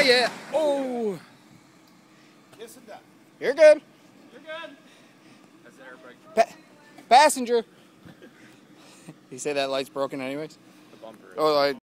yeah. Oh. Yes, and that. You're good. You're good. That's the air brake. Passenger. You say that light's broken anyways? The bumper. Oh,